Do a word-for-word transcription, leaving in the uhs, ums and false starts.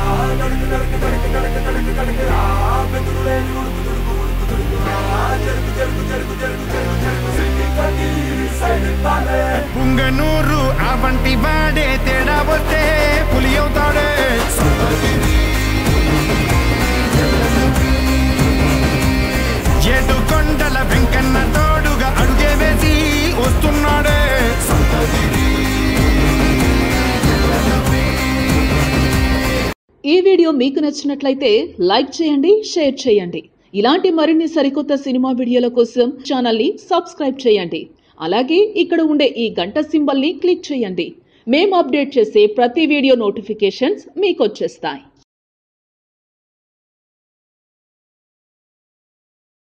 పుంగనూరు అవంటి వాడే తేడా వస్తే పులి అవుతాడే. ఏడు కొండల వెంకన్న తోడుగా అడుగే వేసి వస్తున్నాడే. ఈ వీడియో మీకు నచ్చినట్లయితే లైక్ చేయండి, షేర్ చేయండి. ఇలాంటి మరిన్ని సరికొత్త సినిమా వీడియోల కోసం ఛానల్ ని సబ్స్క్రైబ్ చేయండి. అలాగే ఇక్కడ ఉండే ఈ గంట సింబల్ ని క్లిక్ చేయండి. మేము అప్డేట్ చేసే ప్రతి వీడియో నోటిఫికేషన్స్ మీకు వచ్చేస్తాయి.